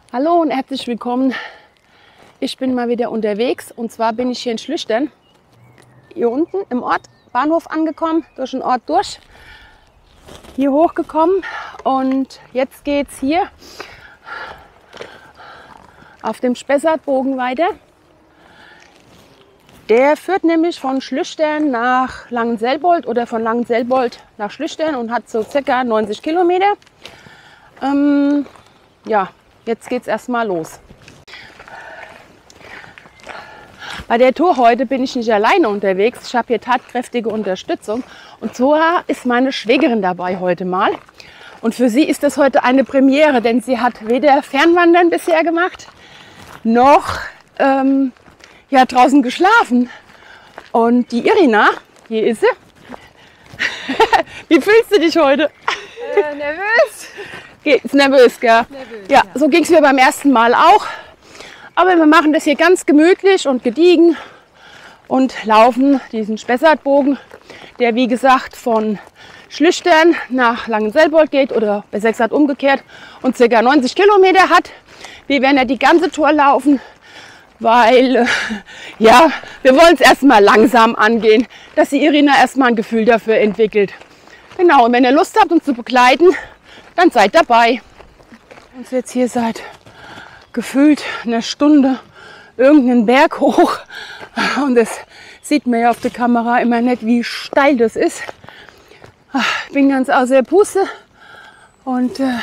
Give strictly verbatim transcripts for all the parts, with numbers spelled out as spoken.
Hallo und herzlich willkommen. Ich bin mal wieder unterwegs und zwar bin ich hier in Schlüchtern, hier unten im Ort, Bahnhof angekommen, durch den Ort durch, hier hochgekommen und jetzt geht es hier auf dem Spessartbogen weiter. Der führt nämlich von Schlüchtern nach Langenselbold oder von Langenselbold nach Schlüchtern und hat so circa neunzig Kilometer. Ähm, ja, jetzt geht es erstmal los. Bei der Tour heute bin ich nicht alleine unterwegs. Ich habe hier tatkräftige Unterstützung. Und zwar ist meine Schwägerin dabei heute mal. Und für sie ist das heute eine Premiere, denn sie hat weder Fernwandern bisher gemacht, noch ähm, ja, draußen geschlafen. Und die Irina, hier ist sie. Wie fühlst du dich heute? Äh, nervös. Ist nervös, gell? Nervös, ja, ja. so ging es mir beim ersten Mal auch. Aber wir machen das hier ganz gemütlich und gediegen und laufen diesen Spessartbogen, der wie gesagt von Schlüchtern nach Langenselbold geht oder besser gesagt umgekehrt und ca. neunzig Kilometer hat. Wir werden ja die ganze Tour laufen, weil äh, ja, wir wollen es erstmal langsam angehen, dass die Irina erstmal ein Gefühl dafür entwickelt. Genau, und wenn ihr Lust habt, uns zu begleiten, dann seid dabei. Und jetzt hier seit gefühlt einer Stunde irgendeinen Berg hoch. Und das sieht man ja auf der Kamera immer nicht, wie steil das ist. Ich bin ganz außer Puste. Und äh,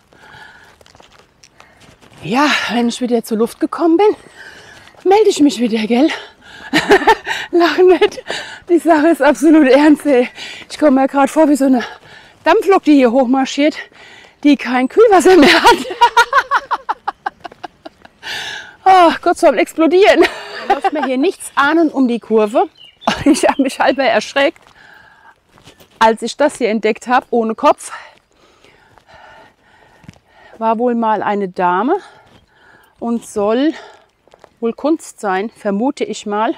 ja, wenn ich wieder zur Luft gekommen bin, melde ich mich wieder, gell? Lach nicht. Die Sache ist absolut ernst, ey. Ich komme mir gerade vor wie so eine Dampflok, die hier hochmarschiert, die kein Kühlwasser mehr hat. Oh, kurz vorm Explodieren. Da läuft mir hier nichts ahnend um die Kurve. Ich habe mich halber erschreckt, als ich das hier entdeckt habe, ohne Kopf. War wohl mal eine Dame und soll wohl Kunst sein, vermute ich mal.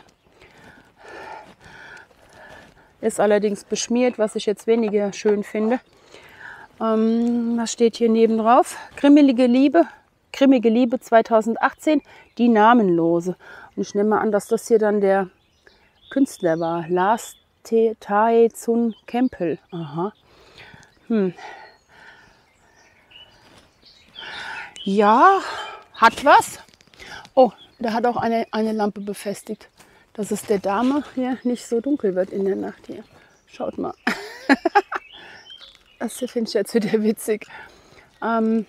Ist allerdings beschmiert, was ich jetzt weniger schön finde. Ähm, was steht hier neben drauf? Grimmige Liebe, Grimmige Liebe zweitausendachtzehn, die Namenlose. Und ich nehme mal an, dass das hier dann der Künstler war. Lars Tae Zun Kempel. Aha. Hm. Ja, hat was. Oh, da hat auch eine, eine Lampe befestigt, dass es der Dame hier nicht so dunkel wird in der Nacht hier. Schaut mal. Das hier finde ich jetzt wieder witzig. Ähm,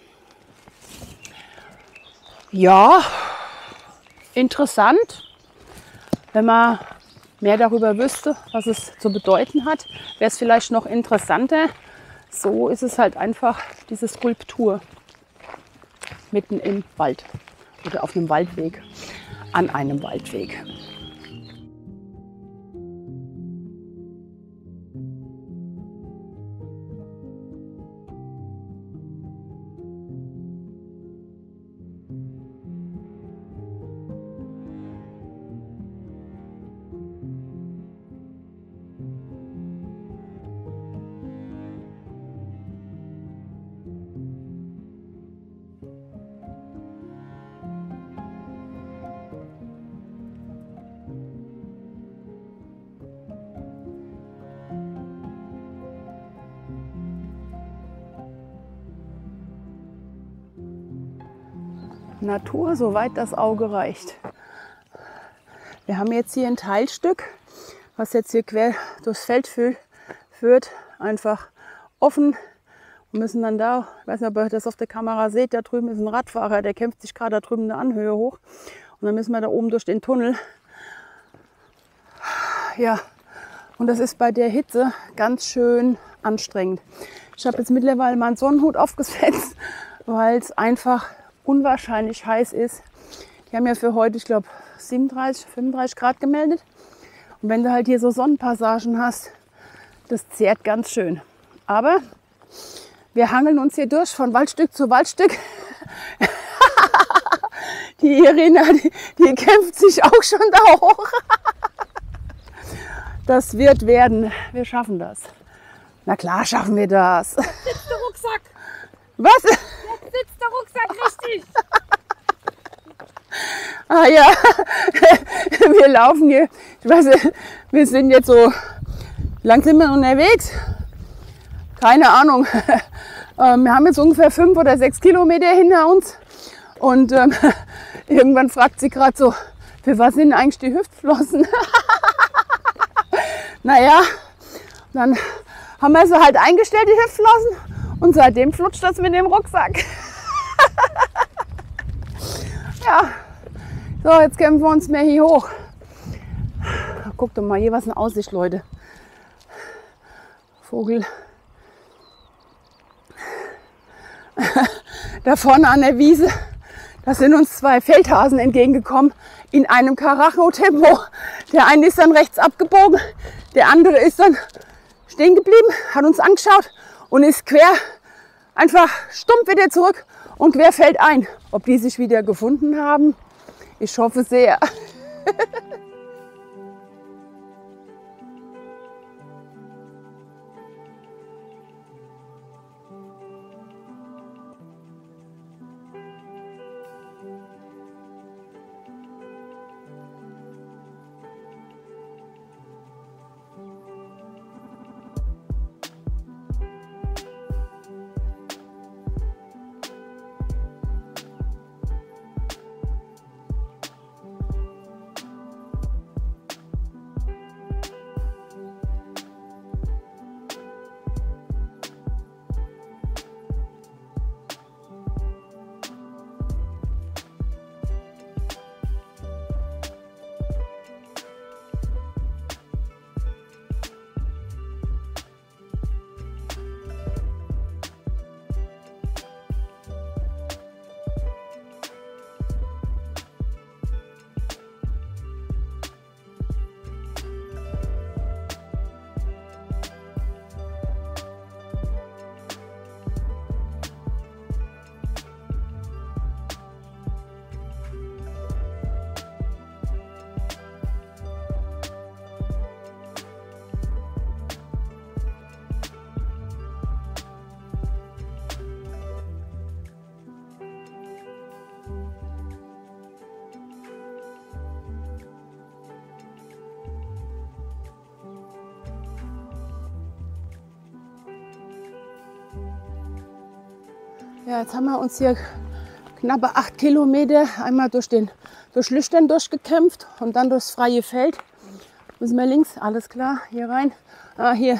ja, interessant. Wenn man mehr darüber wüsste, was es zu bedeuten hat, wäre es vielleicht noch interessanter. So ist es halt einfach diese Skulptur mitten im Wald oder auf einem Waldweg, an einem Waldweg. Natur, soweit das Auge reicht. Wir haben jetzt hier ein Teilstück, was jetzt hier quer durchs Feld führt, einfach offen. Wir müssen dann da, ich weiß nicht, ob ihr das auf der Kamera seht, da drüben ist ein Radfahrer, der kämpft sich gerade da drüben eine Anhöhe hoch. Und dann müssen wir da oben durch den Tunnel. Ja, und das ist bei der Hitze ganz schön anstrengend. Ich habe jetzt mittlerweile mal einen Sonnenhut aufgesetzt, weil es einfach unwahrscheinlich heiß ist. Die haben ja für heute, ich glaube, siebenunddreißig, fünfunddreißig Grad gemeldet. Und wenn du halt hier so Sonnenpassagen hast, das zehrt ganz schön. Aber wir hangeln uns hier durch von Waldstück zu Waldstück. Die Irina, die, die kämpft sich auch schon da hoch. Das wird werden. Wir schaffen das. Na klar schaffen wir das. Jetzt sitzt der Rucksack. Was? Jetzt sitzt der Rucksack richtig. Ah ja, wir laufen hier. Ich weiß nicht, wir sind jetzt so, wie lang sind wir unterwegs? Keine Ahnung. Wir haben jetzt ungefähr fünf oder sechs Kilometer hinter uns. Und ähm, irgendwann fragt sie gerade so, für was sind eigentlich die Hüftflossen? Naja, dann haben wir sie halt eingestellt, die Hüftflossen. Und seitdem flutscht das mit dem Rucksack. Ja, so, jetzt kämpfen wir uns mehr hier hoch. Guckt doch mal, hier was eine Aussicht, Leute. Vogel. Da vorne an der Wiese, da sind uns zwei Feldhasen entgegengekommen in einem Karacho-Tempo. Der eine ist dann rechts abgebogen, der andere ist dann stehen geblieben, hat uns angeschaut und ist quer, einfach stumpf wieder zurück und quer fällt ein. Ob die sich wieder gefunden haben, ich hoffe sehr. Ja, jetzt haben wir uns hier knappe acht Kilometer einmal durch den durch Lüchtern durchgekämpft und dann durchs freie Feld. Müssen wir links, alles klar, hier rein. Ah, hier.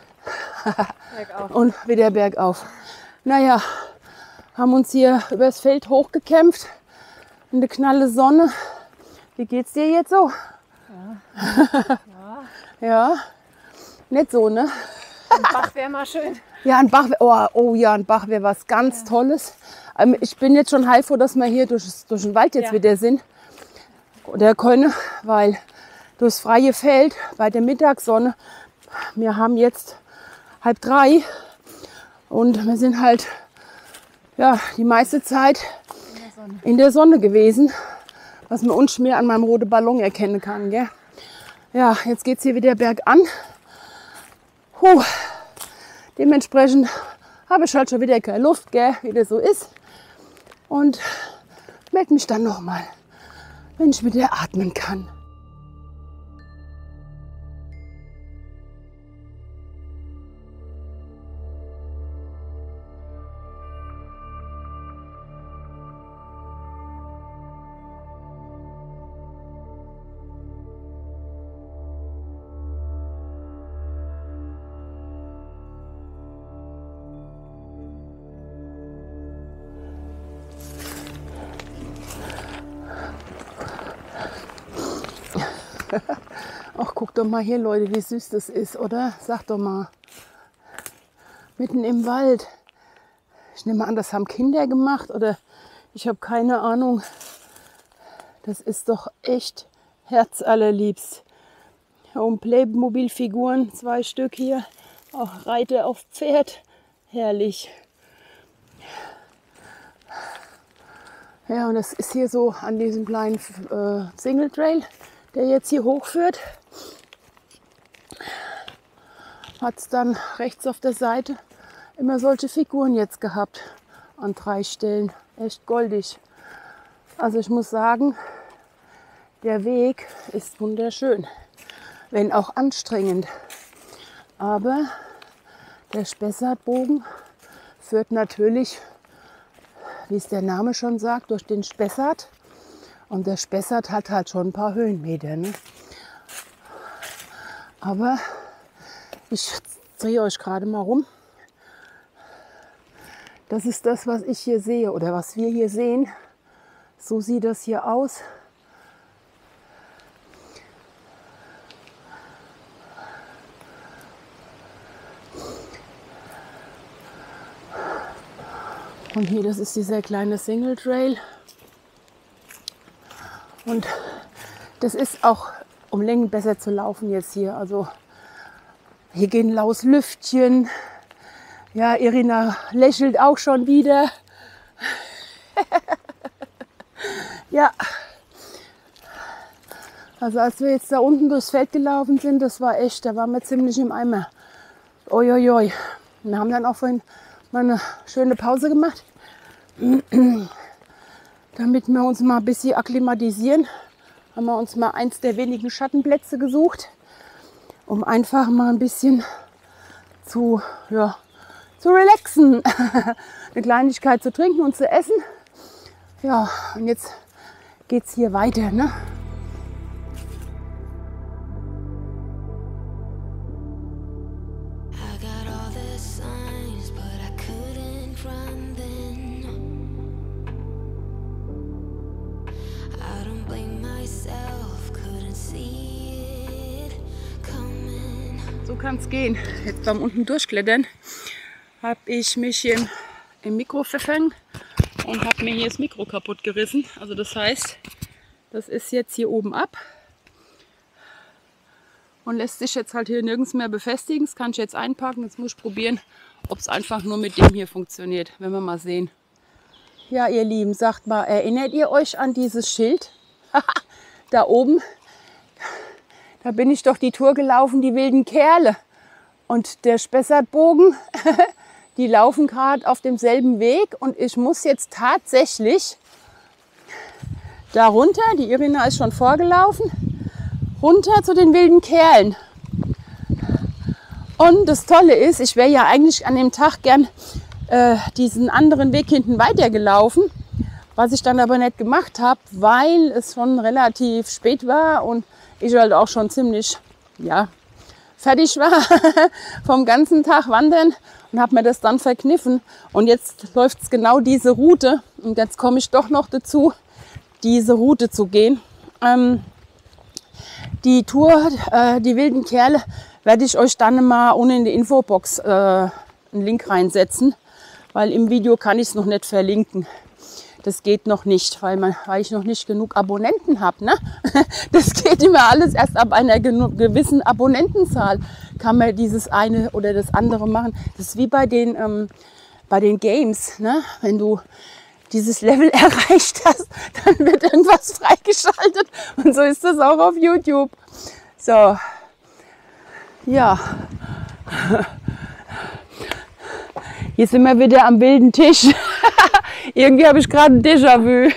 Bergauf. Und wieder bergauf. Naja, haben uns hier übers Feld hochgekämpft. In der knalle Sonne. Wie geht's dir jetzt so? Ja. Ja. Ja. Nicht so, ne? Ein Bach wäre mal schön. Ja, ein Bach, oh, oh ja, ein Bach wäre was ganz ja. Tolles. Ähm, ich bin jetzt schon heilfroh, dass wir hier durch, durch den Wald jetzt ja. wieder sind. Oder können, weil durchs freie Feld bei der Mittagssonne, wir haben jetzt halb drei und wir sind halt ja, die meiste Zeit in der Sonne, in der Sonne gewesen, was man unschwer an meinem roten Ballon erkennen kann. Gell? Ja, jetzt geht es hier wieder bergan. Puh. Dementsprechend habe ich halt schon wieder keine Luft, gell, wie das so ist. Und melde mich dann nochmal, wenn ich wieder atmen kann. Ach, guck doch mal hier, Leute, wie süß das ist, oder? Sag doch mal. Mitten im Wald. Ich nehme an, das haben Kinder gemacht oder ich habe keine Ahnung. Das ist doch echt herzallerliebst. Hier oben Playmobil-Figuren, zwei Stück hier. Auch Reiter auf Pferd. Herrlich. Ja, und das ist hier so an diesem kleinen äh, Single Trail, der jetzt hier hochführt. Hat es dann rechts auf der Seite immer solche Figuren jetzt gehabt an drei Stellen. Echt goldig. Also ich muss sagen, Der Weg ist wunderschön, wenn auch anstrengend. Aber der Spessartbogen führt natürlich, wie es der Name schon sagt, durch den Spessart. Und der Spessart hat halt schon ein paar Höhenmeter. Ne? Aber ich drehe euch gerade mal rum. Das ist das, was ich hier sehe oder was wir hier sehen. So sieht das hier aus. Und hier, das ist dieser kleine Single Trail. Und das ist auch, um Längen besser zu laufen jetzt hier. Also hier gehen laues Lüftchen. Ja, Irina lächelt auch schon wieder. Ja. Also als wir jetzt da unten durchs Feld gelaufen sind, das war echt, da waren wir ziemlich im Eimer. Uiuiui. Wir haben dann auch vorhin mal eine schöne Pause gemacht, damit wir uns mal ein bisschen akklimatisieren. Haben wir uns mal eins der wenigen Schattenplätze gesucht, um einfach mal ein bisschen zu, ja, zu relaxen, eine Kleinigkeit zu trinken und zu essen. Ja, und jetzt geht's hier weiter, ne? So kann es gehen. Jetzt beim unten durchklettern habe ich mich hier im, im Mikro verfangen und habe mir hier das Mikro kaputt gerissen. Also das heißt, das ist jetzt hier oben ab und lässt sich jetzt halt hier nirgends mehr befestigen. Das kann ich jetzt einpacken. Jetzt muss ich probieren, ob es einfach nur mit dem hier funktioniert. Werden wir mal sehen. Ja, ihr Lieben, sagt mal, erinnert ihr euch an dieses Schild? Da oben. Da bin ich doch die Tour gelaufen, die wilden Kerle. Und der Spessartbogen, die laufen gerade auf demselben Weg. Und ich muss jetzt tatsächlich da runter, die Irina ist schon vorgelaufen, runter zu den wilden Kerlen. Und das Tolle ist, ich wäre ja eigentlich an dem Tag gern äh, diesen anderen Weg hinten weitergelaufen. Was ich dann aber nicht gemacht habe, weil es schon relativ spät war und ich halt auch schon ziemlich, ja, fertig war vom ganzen Tag wandern und habe mir das dann verkniffen. Und jetzt läuft es genau diese Route und jetzt komme ich doch noch dazu, diese Route zu gehen. Ähm, die Tour, äh, die wilden Kerle, werde ich euch dann mal unten in die Infobox äh, einen Link reinsetzen, weil im Video kann ich es noch nicht verlinken. Das geht noch nicht, weil, man, weil ich noch nicht genug Abonnenten habe. Ne? Das geht immer alles erst ab einer gewissen Abonnentenzahl. Kann man dieses eine oder das andere machen. Das ist wie bei den, ähm, bei den Games. Ne? Wenn du dieses Level erreicht hast, dann wird irgendwas freigeschaltet. Und so ist das auch auf YouTube. So, ja. Hier sind wir wieder am wilden Tisch. Irgendwie habe ich gerade ein Déjà-vu.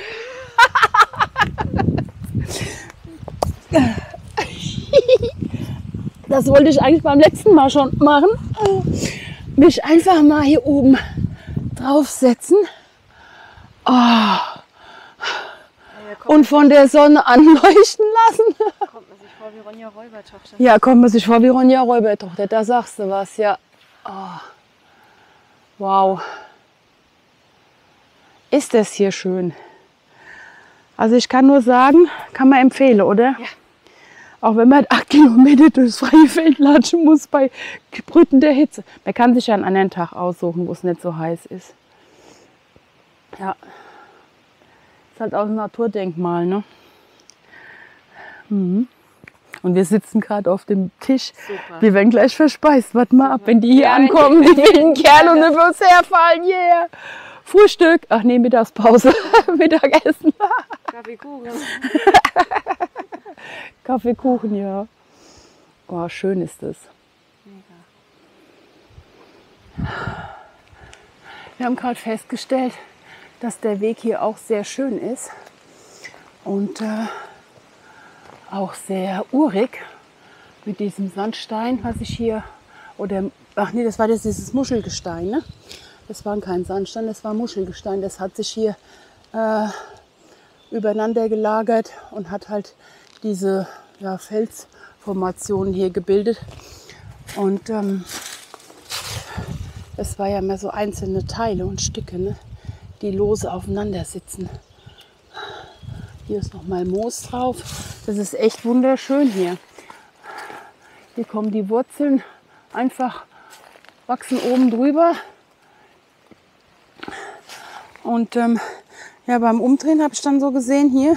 Das wollte ich eigentlich beim letzten Mal schon machen. Mich einfach mal hier oben draufsetzen. Oh. Und von der Sonne anleuchten lassen. Kommt man sich vor wie Ronja Räubertochter. Ja, kommt man sich vor wie Ronja Räubertochter. Da sagst du was, ja. Oh. Wow. Ist das hier schön. Also ich kann nur sagen, kann man empfehlen, oder? Ja. Auch wenn man acht Kilometer durchs freie Feld latschen muss bei brütender Hitze. Man kann sich ja einen anderen Tag aussuchen, wo es nicht so heiß ist. Ja. Ist halt auch ein Naturdenkmal, ne? Mhm. Und wir sitzen gerade auf dem Tisch. Super. Wir werden gleich verspeist. Warte mal ab, wenn die hier Ja, ankommen, die wilden Kerle und über uns herfallen. Yeah. Frühstück. Ach nee, Mittagspause. Mittagessen. Kaffeekuchen. Kaffeekuchen, ja. Oh, schön ist das. Mega. Wir haben gerade festgestellt, dass der Weg hier auch sehr schön ist. Und äh, auch sehr urig mit diesem Sandstein, was ich hier, oder, ach nee, das war das, dieses Muschelgestein, ne? Das war kein Sandstein, das war Muschelgestein. Das hat sich hier äh, übereinander gelagert und hat halt diese ja, Felsformationen hier gebildet. Und ähm, es war ja mehr so einzelne Teile und Stücke, ne, die lose aufeinander sitzen. Hier ist noch mal Moos drauf. Das ist echt wunderschön hier. Hier kommen die Wurzeln einfach, wachsen oben drüber. Und ähm, ja, beim Umdrehen habe ich dann so gesehen, hier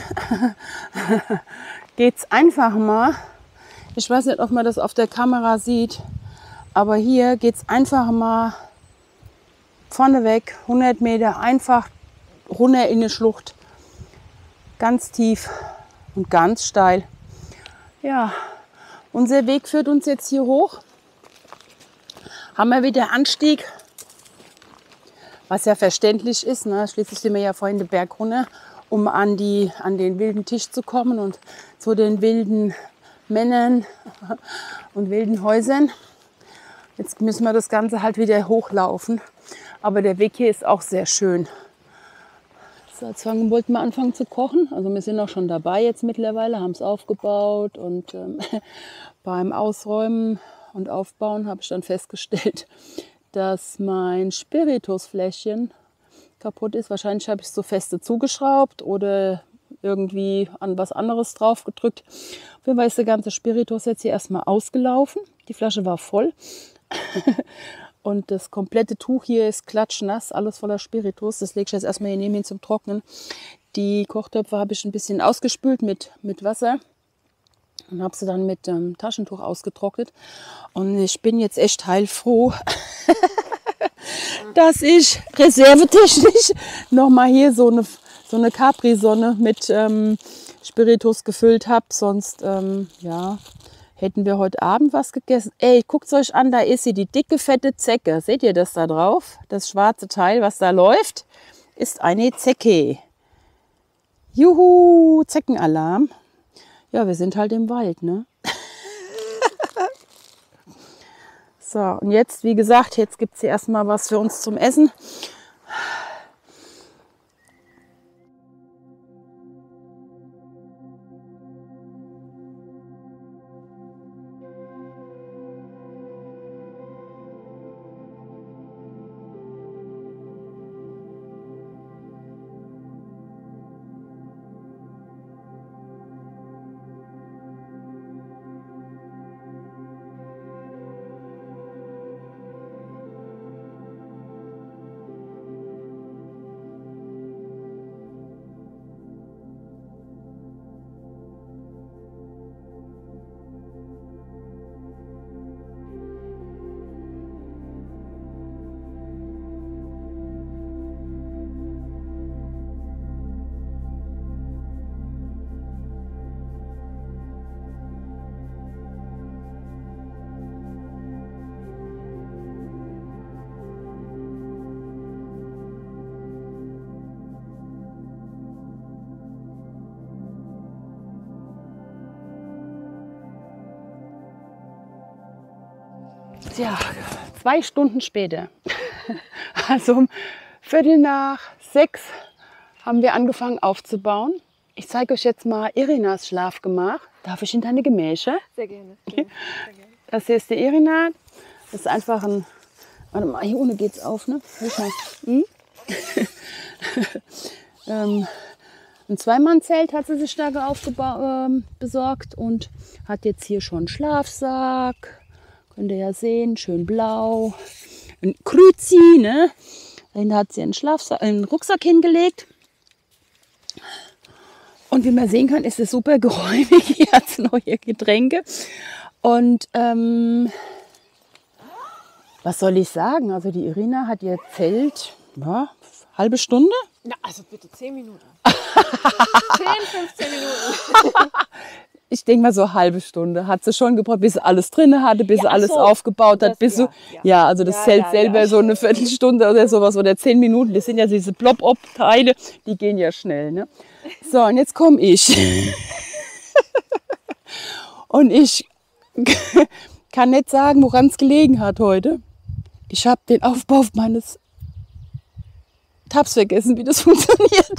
geht es einfach mal. Ich weiß nicht, ob man das auf der Kamera sieht, aber hier geht es einfach mal vorneweg, hundert Meter, einfach runter in eine Schlucht. Ganz tief und ganz steil. Ja, unser Weg führt uns jetzt hier hoch. Haben wir wieder Anstieg, was ja verständlich ist. Ne? Schließlich sind wir ja vorhin den Berg runter, um an, die, an den wilden Tisch zu kommen und zu den wilden Männern und wilden Häusern. Jetzt müssen wir das Ganze halt wieder hochlaufen. Aber der Weg hier ist auch sehr schön. So, jetzt fangen, wollten wir anfangen zu kochen. Also wir sind auch schon dabei jetzt mittlerweile, haben es aufgebaut. Und ähm, beim Ausräumen und Aufbauen habe ich dann festgestellt, dass mein Spiritusfläschchen kaputt ist. Wahrscheinlich habe ich es so feste zugeschraubt oder irgendwie an was anderes drauf gedrückt. Auf jeden Fall ist der ganze Spiritus jetzt hier erstmal ausgelaufen. Die Flasche war voll. Und das komplette Tuch hier ist klatschnass, alles voller Spiritus. Das lege ich jetzt erstmal hier neben hin zum Trocknen. Die Kochtöpfe habe ich ein bisschen ausgespült mit, mit Wasser und habe sie dann mit dem ähm, Taschentuch ausgetrocknet. Und ich bin jetzt echt heilfroh, dass ich reservetechnisch nochmal hier so eine, so eine Capri-Sonne mit ähm, Spiritus gefüllt habe. Sonst, ähm, ja... hätten wir heute Abend was gegessen. Ey, guckt euch an, da ist sie, die dicke, fette Zecke. Seht ihr das da drauf? Das schwarze Teil, was da läuft, ist eine Zecke. Juhu, Zeckenalarm. Ja, wir sind halt im Wald, ne? So, und jetzt, wie gesagt, jetzt gibt es hier erstmal was für uns zum Essen. Tja, zwei Stunden später, also um Viertel nach sechs, haben wir angefangen aufzubauen. Ich zeige euch jetzt mal Irinas Schlafgemach. Darf ich in deine Gemächer? Sehr gerne. Sehr gerne. Das hier ist die Irina. Das ist einfach ein, warte mal, hier ohne geht's auf, ne? Hm? ähm, ein Zweimannzelt hat sie sich da äh, besorgt und hat jetzt hier schon einen Schlafsack. Könnt ihr ja sehen, schön blau. Ein Krüzi, ne? Da hat sie einen, Schlafsack, einen Rucksack hingelegt. Und wie man sehen kann, ist es super geräumig. Hier hat sie neue Getränke. Und ähm, was soll ich sagen? Also die Irina hat ihr Zelt, ja, halbe Stunde? Na, also bitte zehn Minuten. zehn, fünfzehn Minuten. Ich denke mal so eine halbe Stunde hat sie schon gebraucht, bis sie alles drin hatte, bis Ja, sie alles so. aufgebaut hat, Das- bis ja, so, ja. ja, also das Ja, Zelt ja, selber ja. so eine Viertelstunde oder sowas oder zehn Minuten, das sind ja diese Plop-Op-Teile, die gehen ja schnell, ne? So, und jetzt komme ich. Und ich kann nicht sagen, woran es gelegen hat heute. Ich habe den Aufbau meines Tabs vergessen, wie das funktioniert.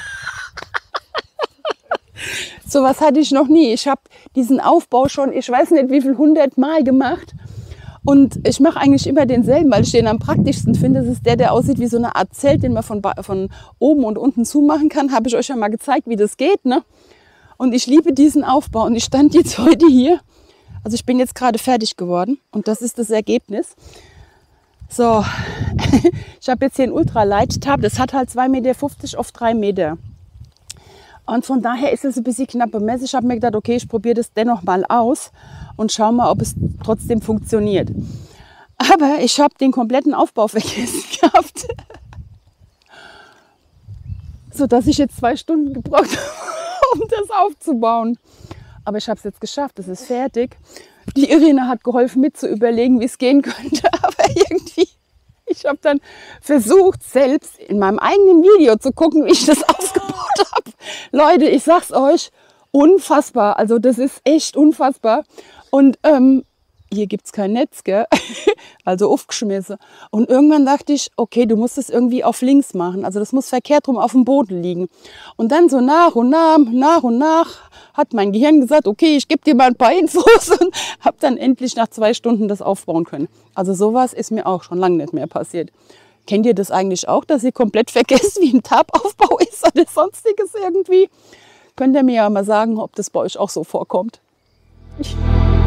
Sowas hatte ich noch nie. Ich habe diesen Aufbau schon, ich weiß nicht wie viel, hundert Mal gemacht. Und ich mache eigentlich immer denselben, weil ich den am praktischsten finde. Das ist der, der aussieht wie so eine Art Zelt, den man von, von oben und unten zumachen kann. Habe ich euch ja mal gezeigt, wie das geht, ne? Und ich liebe diesen Aufbau. Und ich stand jetzt heute hier. Also ich bin jetzt gerade fertig geworden. Und das ist das Ergebnis. So, ich habe jetzt hier einen Ultralight-Tab. Das hat halt zwei Meter fünfzig auf drei Meter. Und von daher ist es ein bisschen knapp bemessen. Ich habe mir gedacht, okay, ich probiere das dennoch mal aus und schaue mal, ob es trotzdem funktioniert. Aber ich habe den kompletten Aufbau vergessen gehabt, sodass ich jetzt zwei Stunden gebraucht habe, um das aufzubauen. Aber ich habe es jetzt geschafft, es ist fertig. Die Irina hat geholfen, mit zu überlegen, wie es gehen könnte. Aber irgendwie, ich habe dann versucht, selbst in meinem eigenen Video zu gucken, wie ich das aufgebaut habe. Leute, ich sag's euch, unfassbar. Also das ist echt unfassbar. Und ähm, hier gibt es kein Netz, gell? Also aufgeschmissen. Und irgendwann dachte ich, okay, du musst es irgendwie auf links machen. Also das muss verkehrt rum auf dem Boden liegen. Und dann so nach und nach, nach und nach hat mein Gehirn gesagt, okay, ich gebe dir mal ein paar Infos und habe dann endlich nach zwei Stunden das aufbauen können. Also sowas ist mir auch schon lange nicht mehr passiert. Kennt ihr das eigentlich auch, dass ihr komplett vergesst, wie ein Tabaufbau ist oder sonstiges irgendwie? Könnt ihr mir ja mal sagen, ob das bei euch auch so vorkommt. Ich